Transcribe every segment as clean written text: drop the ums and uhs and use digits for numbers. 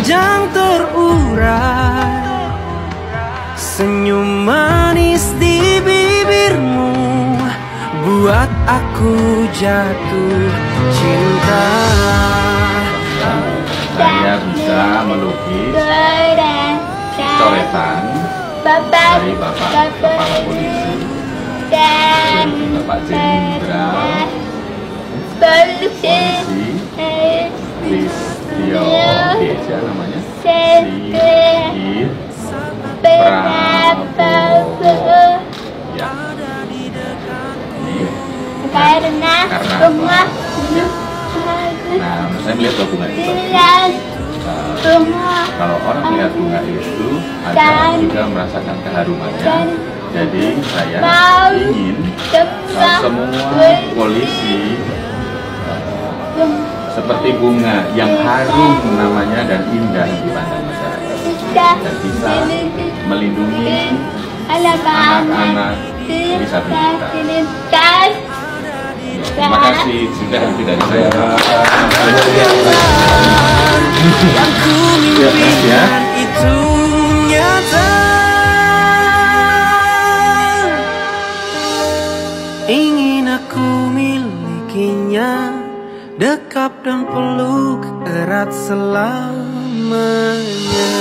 panjang terurai, senyum manis di bibirmu buat aku jatuh cinta. Saya bisa melukis coretan dari Bapak Kepala Polisi dan Bapak Jenderal Polisi Listio Deja namanya, Sigit Prabowo. Ya. Karena rumah. Nah, saya melihat bunga itu. Kalau orang melihat bunga itu, ada juga merasakan keharumannya. Jadi saya ingin semua polisi seperti bunga yang harum namanya dan indah dipandang masyarakat, dan bisa melindungi anak-anak disabilitas. Terima kasih, sudah itu dari saya. Yang ku mimpikan itu nyata. Ingin aku milikinya, dekap dan peluk erat selamanya.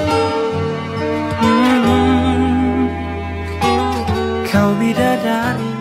Kau bidadari